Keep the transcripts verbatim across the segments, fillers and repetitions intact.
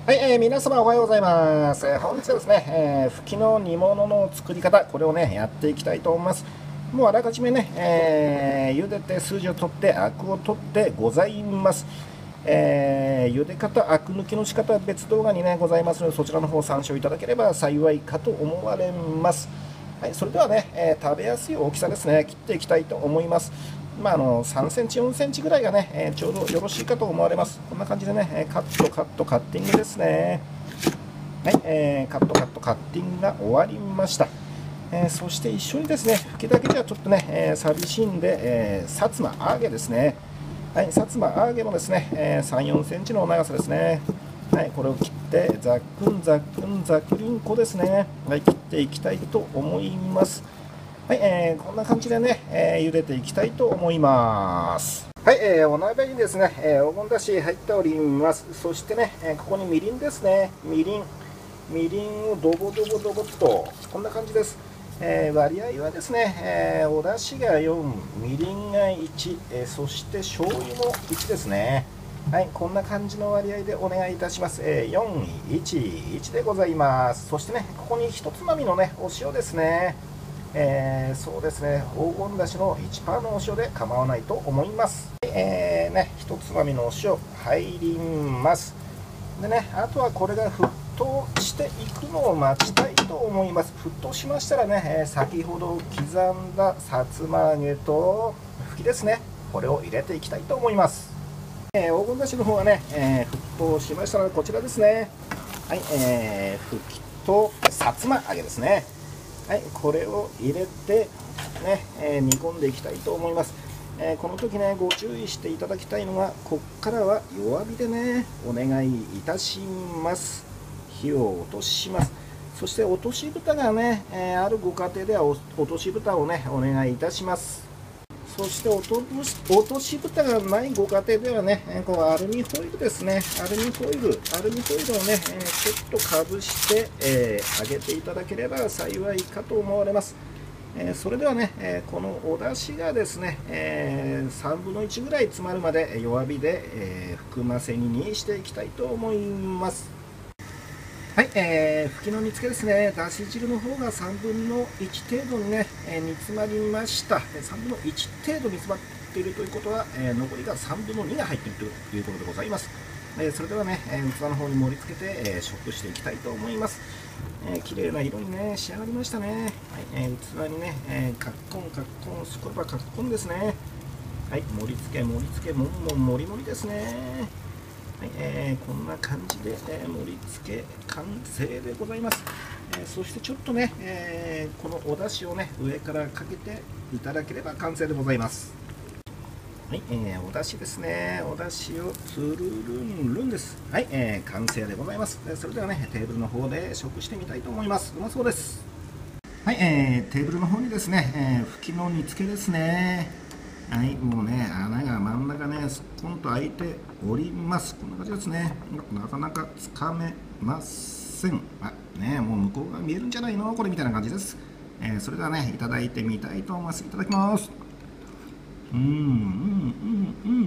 はい、えー、皆様おはようございます。えー本日はですね、えー、ふきの煮物の作り方、これをね、やっていきたいと思います。もうあらかじめね、えー、茹でて筋を取って、アクを取ってございます。えー、茹で方、アク抜きの仕方は別動画にね、ございますので、そちらの方を参照いただければ幸いかと思われます。はい、それではね、えー食べやすい大きさですね、切っていきたいと思います。まあ、あのさんセンチ、よんセンチぐらいがね、えーちょうどよろしいかと思われます。こんな感じでね、えーカット、カット、カッティングですね。はい、えーカット、カット、カッティングが終わりました。えーそして一緒にですね、ふきだけじゃちょっとね、えー寂しいんで、えー、薩摩揚げですね。はい、薩摩揚げもですね、えー、さん、よんセンチの長さですね。はい、これを切ってざっくんざっくんざくりんこですね。はい、切っていきたいと思います。はい、えー、こんな感じでね、えー、茹でていきたいと思います。はい、えー、お鍋にですね、えー、黄金だし入っております。そしてね、えーここにみりんですね。みりん。みりんをドボドボドボっと、こんな感じです。えー割合はですね、えーお出汁がよん、みりんがいち、えーそして醤油もいちですね。はい、こんな感じの割合でお願いいたします。えーよん、いち、いちでございます。そしてね、ここにひとつまみのね、お塩ですね。えーそうですね、黄金だしの いちパーセント のお塩で構わないと思います。えーね、ひとつまみのお塩入ります。でね、あとはこれが沸騰していくのを待ちたいと思います。沸騰しましたらね、えー先ほど刻んださつま揚げとふきですね、これを入れていきたいと思います。えー黄金だしの方はね、えー沸騰しましたのでこちらですね。はい、えー、ふきとさつま揚げですね。はい、これを入れてね、えー煮込んでいきたいと思います。えーこの時ね、ご注意していただきたいのが、こっからは弱火でね、お願いいたします。火を落とします。そして落とし蓋がね、えーあるご家庭ではお落とし蓋をね、お願いいたします。そして落とし落とし蓋がないご家庭ではね、えーこうアルミホイルですね、アルミホイル、アルミホイルをね、えーちょっとかぶして、えー揚げていただければ幸いかと思われます。えーそれではね、えーこのお出汁がですね、えーさんぶんのいちぐらい詰まるまで弱火で、えー含ませ煮にしていきたいと思います。はい、えー、ふきの煮付けですね、だし汁の方がさんぶんのいち程度にね、えー煮詰まりました。さんぶんのいち程度煮詰まっているということは、えー残りがさんぶんのにが入っているということでございます。えーそれではね、えー器の方に盛り付けて、えー食していきたいと思います。えー、綺麗な色にね、仕上がりましたね。はい、えー器にね、えー、カッコン、カッコン、すこればカッコンですね。はい、盛り付け、盛り付け、もんもん、もりもりですね。はい、えーこんな感じで、えー盛り付け完成でございます。えーそしてちょっとね、えーこのお出汁をね、上からかけていただければ完成でございます。はい、えーお出汁ですね。お出汁をつるるんるんです。はい、えー完成でございます。でそれではね、テーブルの方で食してみたいと思います。うまそうです。はい、えーテーブルの方にですね、えー、ふきの煮付けですね。はい、もうね、穴が真ん中ね、すっぽんと開いております。こんな感じですね。なかなかつかめません。あ、ね、もう向こうが見えるんじゃないのこれみたいな感じです。えーそれではね、いただいてみたいと思います。いただきます。うん、うん、うん、うん、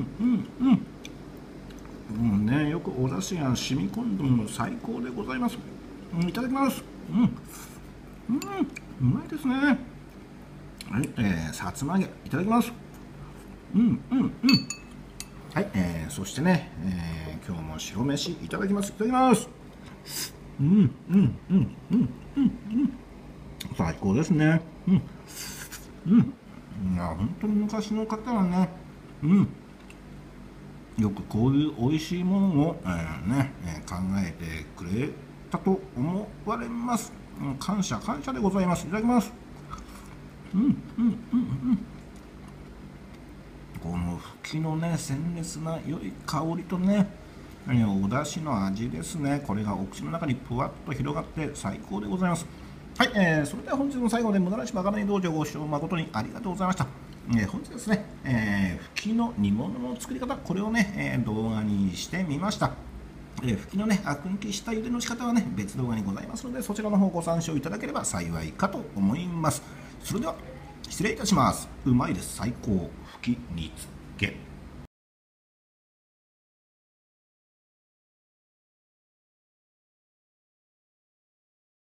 うん、うん。もうね、よくお出汁が染み込んでも最高でございます。うん、いただきます。うん、うん、うまいですね。はい、えー、さつま揚げ、いただきます。うん、うん、うん。はい、えー、そしてね、えー、今日も白飯いただきます。いただきます。うん、うん、うん、うん、うん、うん。最高ですね。うん、うん。いや、本当に昔の方はね、うん。よくこういう美味しいものを、えーね、えー考えてくれたと思われます。うん、感謝、感謝でございます。いただきます。うん、うん、うん、うん。このふきのね、鮮烈な良い香りとね、お出汁の味ですね、これがお口の中にふわっと広がって最高でございます。はい、えー、それでは本日の最後で無駄なしまかない道場ご視聴誠にありがとうございました。えー、本日ですね、えー、ふきの煮物の作り方、これをね、えー動画にしてみました。えー、ふきのね、アク抜きした茹での仕方はね、別動画にございますので、そちらの方ご参照いただければ幸いかと思います。それでは、失礼いたします。うまいです。最高。ふき煮付け。